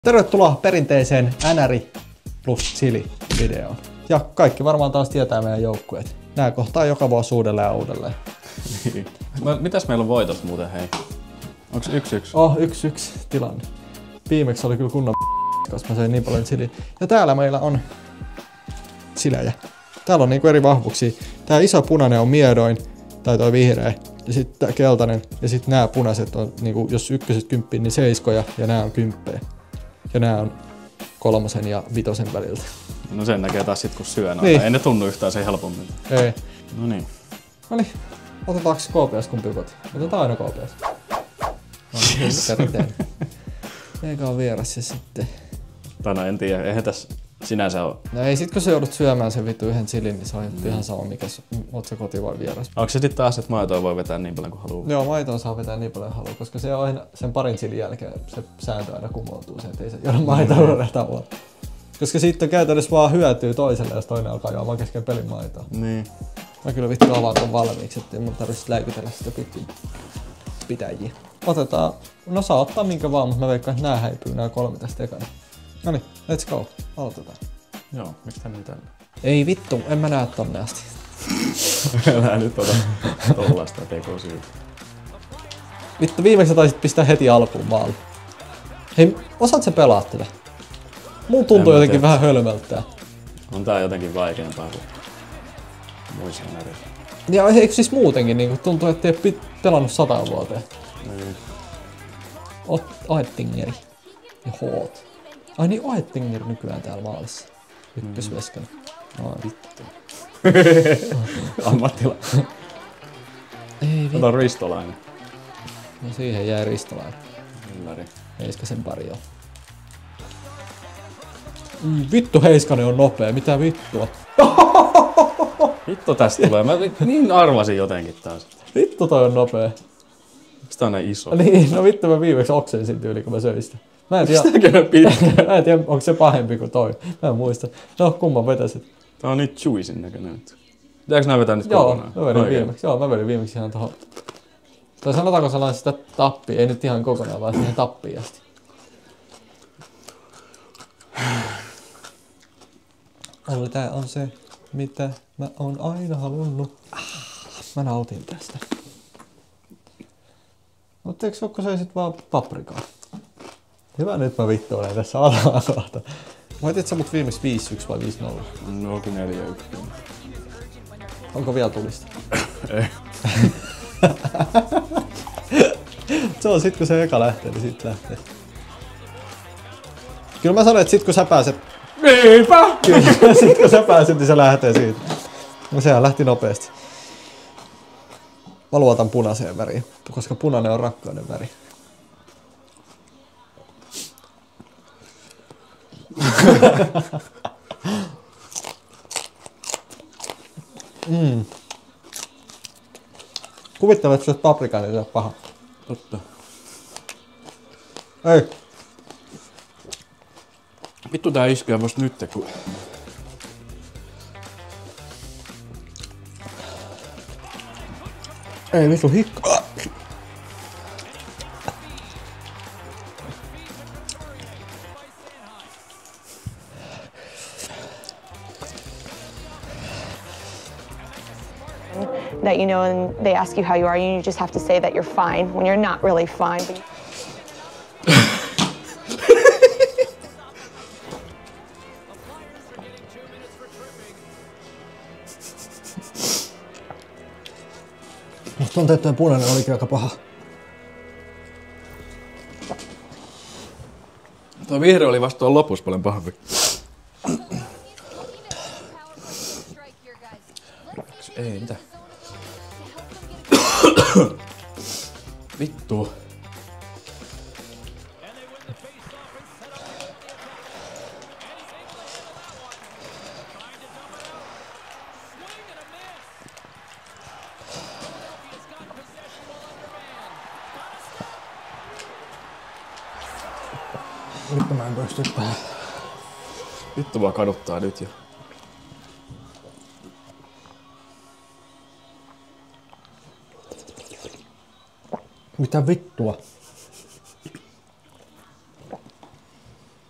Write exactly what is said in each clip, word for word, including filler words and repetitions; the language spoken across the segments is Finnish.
Tervetuloa perinteiseen Änäri plus Chili-videoon. Ja kaikki varmaan taas tietää meidän joukkueet. Nää kohtaa joka vuosi uudelleen ja uudelleen. Niin. Mitäs meillä on voitos muuten, hei? Onks yksi yksi? Oh, yksi yksi tilanne. Viimeksi oli kyllä kunnon koska mä söin niin paljon chiliä. Ja täällä meillä on chilejä. Täällä on niinku eri vahvuuksia. Tää iso punainen on miedoin, tai toi vihreä. Ja sitten tää keltainen. Ja sitten nämä punaiset on, niinku, jos ykköset kymppiin, niin seiskoja. Ja nämä on kymppejä. Ja nää on kolmosen ja vitosen väliltä. No sen näkee taas sit kun syö noita. Niin. Ei ne tunnu yhtään sen helpommin. Ei. No niin. Noniin. Otetaanko K P S kumpi koti? Otetaan aina K P S. No niin, perinteinen. Eikä on vieras ja sitten. Tai no en tiedä, eihän tässä sinänsä oo. No ei sit kun sä joudut syömään sen vittu yhden chilin, niin se on mm. ihan sama mikä oot sä koti vai vieras. Onko se sitten taas, että maitoa voi vetää niin paljon kuin haluaa? Joo, maitoa saa vetää niin paljon haluaa, koska se on aina sen parin chilin jälkeen se sääntö aina kumoutuu se, ettei se jouda maitoa uudestaan vuonna. Koska siitä käytännössä vaan hyötyy toiselle, jos toinen alkaa juomaan kesken pelin maitoa. Niin. Mä kyllä vittu avaan ton valmiiksi, ettei mun tarvitse läikytellä sitä pitkin pitäjiä. Otetaan, no saa ottaa minkä vaan, mutta mä veikkaan, että nää häipyy nää kolme tästä ekana. Noniin, let's go. Aloitetaan. Joo, miksi tää niin tällä? Ei vittu, en mä näe tonne asti. Älä nyt ota tollaista tekosyytä. Vittu, viimeksi taisit pistää heti alkuun maalle. Hei, osaat sä pelaa tätä? Mun tuntuu jotenkin tiedä. Vähän hölmöltää. On tää jotenkin vaikeampaa kuin muissa närissä. Ja eikö siis muutenkin niin tuntuu, että ei ole pelannut sataan vuoteen? Niin. Oettingeri ja Hoot. Ai niin, Oettinger nykyään täällä maalissa. Ykkösveskana. No vittu. Ammattilainen. Ei vittu. Ota ristolainen. No siihen jäi ristolainen. Yllari. Heiskasen pari on. Mm, vittu Heiskanen on nopea, mitä vittua? Vittu tästä tulee, mä niin arvasin jotenkin taas. Vittu toi on nopea. Miksi tää on näin iso? Niin, no vittu mä viimeksi oksensin tyyli kun mä söin sitä. Mä en tiedä, mä en tiedä onko se pahempi kuin toi. Mä en muista. No kumman vetäsit? Tää on nyt juicin näköinen nyt. Pitääkö nää vetää nyt Joo, kokonaan? mä vedin viimeksi. Joo, mä vedin viimeksi ihan tohon. Tai sanotaanko sellainen sitä tappia, ei nyt ihan kokonaan, vaan siihen tappiin asti. Olli, tää on se, mitä mä oon aina halunnut. Ah, mä nautin tästä. Mutta eikö sukko söisit vaan paprikaa? Hyvä, nyt mä vittuulen tässä alata. Voitit sä mut viimeksi viisi yksi vai viisi nolla? No onkin neljä yksi. Onko vielä tulista? Ei. Se on sit kun se eka lähtee, niin sit lähtee. Kyllä mä sanoin, että sit kun sä pääset... Niinpä! Kyllä, sit kun sä pääset, niin se lähtee siitä. No sehän lähti nopeasti. Mä luotan punaiseen väriin, koska punainen on rakkauden väri. mm. Kuvittele, että se olisi paprikaa, niin se on paha. Totta. Ei. Vittu tää iskee vasta nyt, kun... Ei vittu hikka. That you know, and they ask you how you are, and you just have to say that you're fine when you're not really fine. But Musta tuntuu, että punainen olikin aika paha. Tuo vihreä oli vasta tuon lopussa paljon pahempi. Ei, mitä? Vittu. Vittu mä en pysty tähän. Vittu vaan kaduttaa nyt jo. Mitä vittua?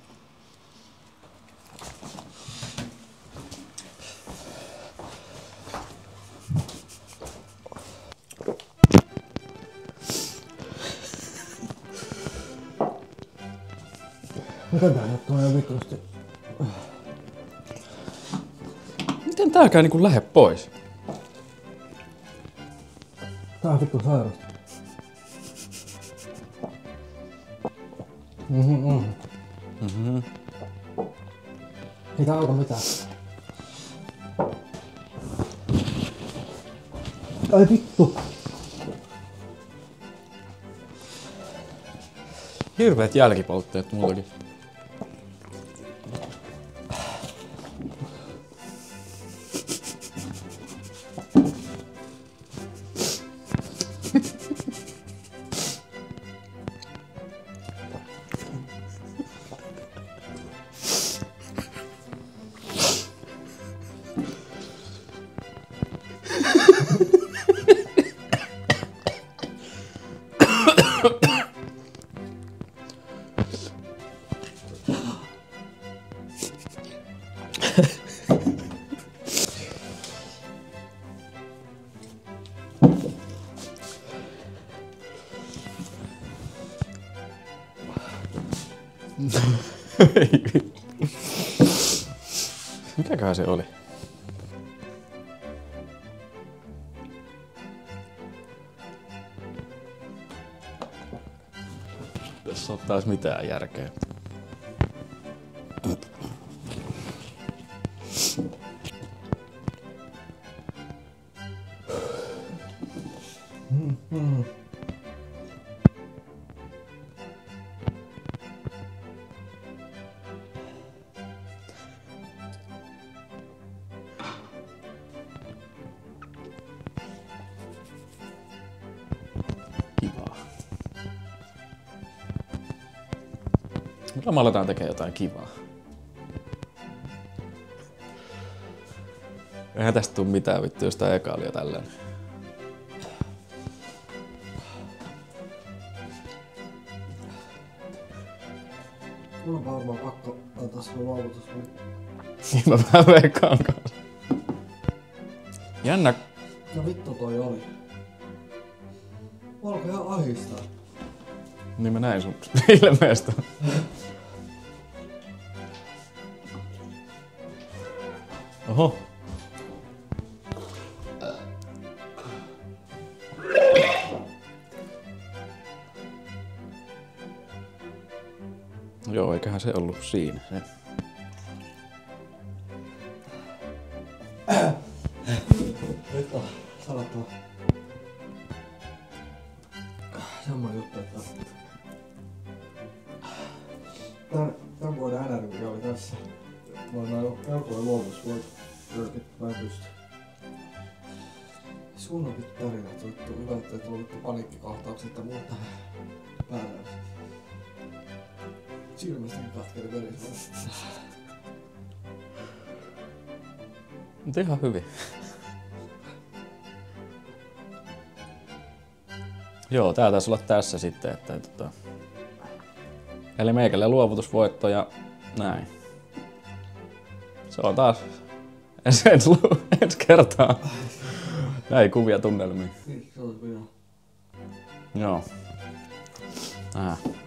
Miten tää sattuu ihan vitusti? Miten tääkään niinku lähde pois? Tää on vittu sairasta. Mhm, mhm. Mhm. Ei tää auta mitään. Ai vittu! Hirveet jälkipoltteet mullakin. Mikäköhän se oli? Tässä on taas mitään järkeä. Mm-hmm. Kivaa. Milloin me aletaan tekemään jotain kivaa? Eihän tästä tuu mitään vittu, jos tää eka oli jo tällainen. Mulla on varmaan pakko antaa sulle luovutus. Niin mä vähän veikkaan kanssa. Jännä. No vittu toi oli. Mä alkoi ihan ahistaa. Niin mä näin sun ilmeestä. Oho. Joo, eiköhän se ollut siinä. Se. Nyt on sanottava. Semmoinen juttu, että tän, tän vuoden N R, mikä oli tässä. Mä oon näin pelkoja luovutusvoit. Mä en pysty. Sun on vittu tarinat, vittu hyvä, ettei tullut vittu paniikkikohtaukset ja muuta päälle. Silmistäkin katkeli veri. Mut ihan hyvin. Joo, tää taisi olla tässä sitten, että tota... Eli meikälle luovutusvoitto ja näin. Se on taas ensi, ensi, ensi kertaa. Näin kuvia tunnelmia. Niin, se on hyvä. Joo. Äh.